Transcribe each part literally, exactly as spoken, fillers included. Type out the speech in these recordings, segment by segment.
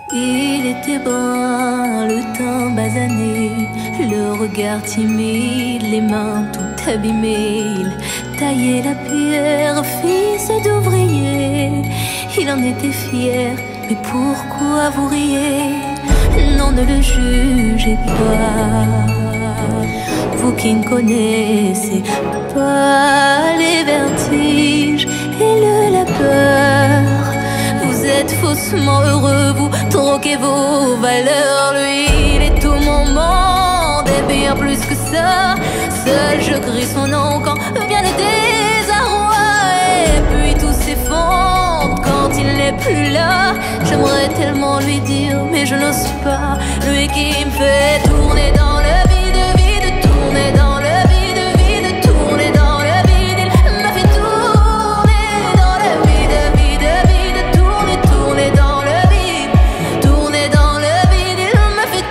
Il était brun, le teint basané, le regard timide, les mains tout abîmées. Il taillait la pierre, fils d'ouvrier. Il en était fier, mais pourquoi vous riez? Non, ne le jugez pas, vous qui ne connaissez pas les vertiges et le labeur. Vous êtes faussement heureux, vous troquez vos valeurs. Lui, il est tout mon monde et bien plus que ça. Seul je crie son nom quand vient le désarroi. Et puis tout s'effondre quand il n'est plus là. J'aimerais tellement lui dire, mais je n'ose pas. Lui qui me fait tourner dans le vide, vide, tourner dans le vide, vide, tourner dans le vide. Il m'a fait tourner dans le vide, vide, vide, tourner, tourner dans le vide, tourner dans le vide. Il m'a fait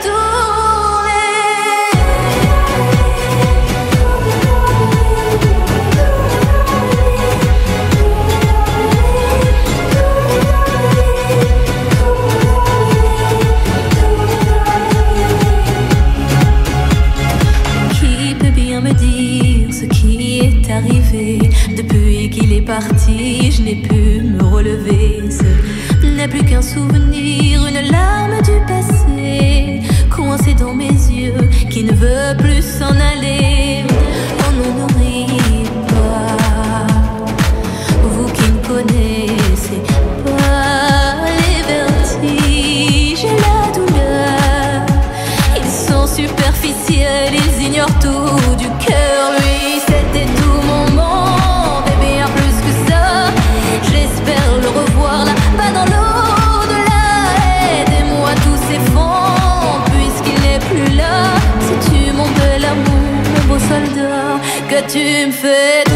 me dire ce qui est arrivé. Depuis qu'il est parti, je n'ai pu me relever. Ce n'est plus qu'un souvenir, une larme du passé, coincée dans mes yeux, qui ne veut plus s'en aller. Oh non, ne riez pas, vous qui ne connaissez pas les vertiges et la douleur. Ils sont superficiels, ils ignorent tout du cœur. Lui, c'était tout mon monde et bien plus que ça. J'espère le revoir là-bas dans l'au-delà. Aidez-moi, tout s'effondre puisqu'il n'est plus là. Sais-tu mon bel amour, mon beau soldat, que tu me fais